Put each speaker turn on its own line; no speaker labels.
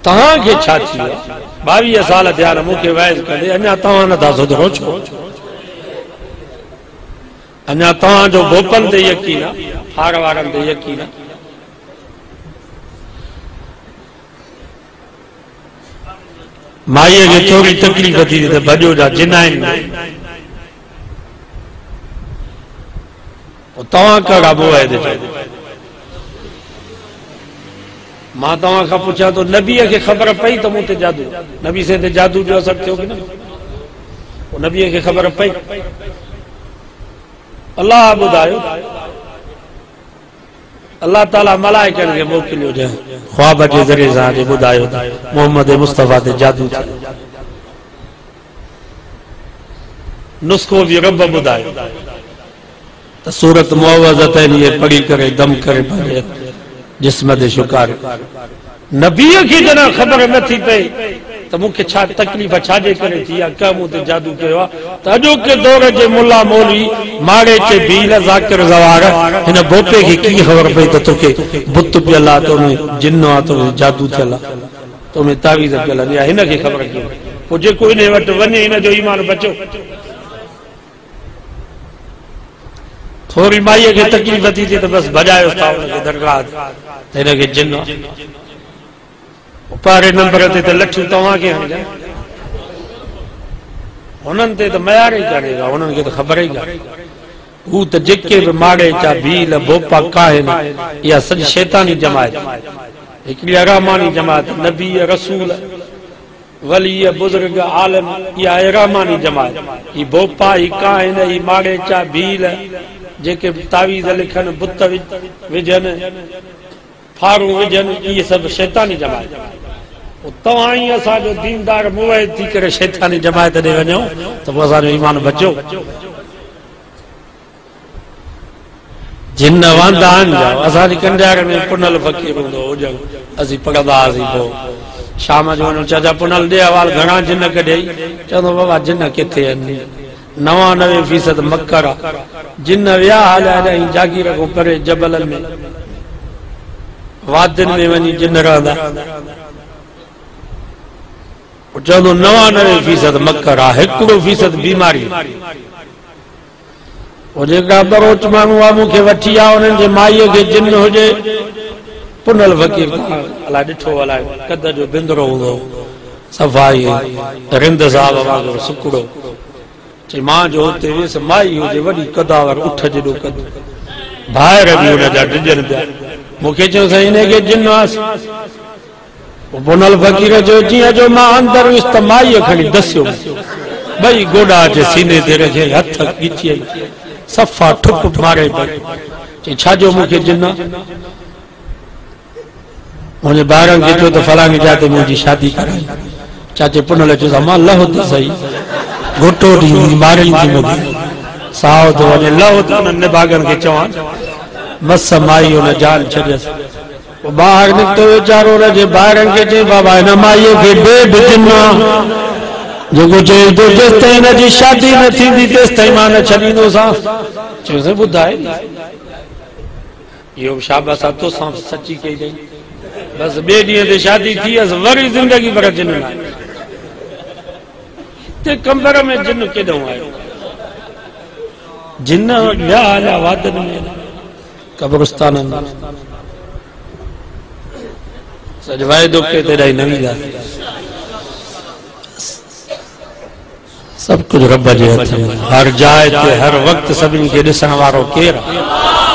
तव्हांखे छा थी वियो? 22 साल थिया मूंखे वैस कंदे अञा तव्हां नथा सुधरो छो? अञा तव्हांजो भोपन ते यकीन आहे, हार वारनि ते यकीन आहे। माईअ खे थोरी तकलीफ़ थी त भॼो जा जिन आहिनि, तव्हां कहिड़ा बोह आहे? मां तव्हां खां पुछां तो नबीअ खे ख़बर पई त मूं ते जादू, नबी से ते जादू जो असर थियो कि न? नबीअ खे ख़बर पई? अल्लाह ॿुधायो, अल्लाह ताला मलाइकनि खे मोकिलियो जंहिं ख्वाब जे ज़रिए सां ॿुधायो मोहम्मद मुस्तफ़ा ते जादू थियो। नुस्ख़ो बि रब ॿुधायो त सूरत मुअव्वज़तैन ये पढ़ी करे दम करे पंहिंजे जिस्म ते शुकार। नबीअ खे जॾहिं ख़बर नथी पई त मूंखे छा तकलीफ़ छाजे करे थी आहे, कंहिं मूं ते जादू कयो आहे, त अॼोके दौर जे मुल्ला मौलवी माड़े चे भील ज़ाकिर ज़वार हिन बोपे खे कीअं ख़बर पई त तोखे बुत पियल आहे, तो जिन आहे, तो जादू थियल आहे, तो तावीज़ पियल आहे, हिन खे ख़बर कीअं? पोइ जेको इन वटि वञे हिन जो ईमान बचो। थोरी माईअ खे तकलीफ़ थी थिए त बसि भॼायो था हुनखे दरगाह हिनखे जिन आहे। पहिरें नंबर ते त लठियूं तव्हांखे हणिजा, हुननि ते त मयार ई कान्हे का, हुननि खे त ख़बर ई कान्हे। हू त जेके बि माड़े चा भील भोपा काहिनि, इहा सॼी शैतानी जमायत, हिकिड़ी रहमानी जमायत, नबी रसूल वली बुज़ुर्ग आलम, इहा रहमानी जमायत। ही भोपा ही काहिन, ही माड़े चा भील जेके तावीज़ लिखनि, बुत विझनि, फारू विझनि, इहे सभु शैतानी जमायत। तव्हां ई असांजो दीनदार मुवहिद थी करे शैतानी जमायत ॾे वञो त पोइ असांजो ईमान बचो। जिन वांदा आहिनि जाओ, असांजी कंडियार में पुनल फ़कीर हूंदो हुजनि, असीं पढ़ंदा हुआसीं। पोइ शाम जो वञूं, चाचा पुनल ॾे अवाल घणा जिन कढियई? चवंदो बाबा जिन किथे आहिनि, 99% मकर आहे। जिन विया हलिया जागीर खां परे जबलनि में वादियुनि में वञी जिन रहंदा। चवंदो 99% मकर आहे, 1% बीमारी। जेका बरोच माण्हू आहे मूंखे वठी आहे, उन्हनि जे माईअ खे जिन हुजे, पुनल फ़कीर अलाए ॾिठो अलाए कद जो बिंदरो हूंदो, सफ़ाई रिंद साहब वांगुरु सुकड़ो। चई मां जो हुते वियुसि, माई हुजे वॾी कदावर, उठ जेॾो कद, ॿाहिरि बि हुनजा डिॼनि पिया। मूंखे चयो साईं हिनखे जिन आहे। पुनल फ़कीर जो जीअं जो मां अंदरि वियुसि त माईअ खणी दसियो, ॿई गोॾा जे सीने ते रखे, हथ ॻिची सफ़ा ठुक मारे पई। चई छाजो मूंखे जिन आहे? मुंहिंजे ॿारनि खे चयो त फलाणी जाते मुंहिंजी शादी कराई। चाचे पुनल चयो मां लहो त सही, घोटो ॾींदी मारींदी मूंखे, साओ थो वञे, लहो त उन्हनि निभागनि खे चवां, मस माई हुन जान छॾियसि। ॿाहिरि निकितो वीचारो, हुनजे ॿारनि खे चई बाबा हिन माईअ खे ॾे जिन आहे, जेको चए थो जेसिताईं हिनजी शादी न थींदी तेसिताईं मां न छॾींदोसां। चयोसि ॿुधाए इहो शाबाश आहे, तोसां सची कई अथई। बसि ॿिए ॾींहं ते शादी थी वियसि, वरी ज़िंदगी भर जिन न आहे। हिते कमर में जिन केॾो आयो? जिन विया हलिया वादनि में, कब्रिस्ताननि में, सॼो वाइदो के तेॾाई नवी ॻाल्हि। सभु कुझु रब जे हथ में, हर जाइ ते हर वक़्तु सभिनी खे ॾिसण वारो केरु आहे?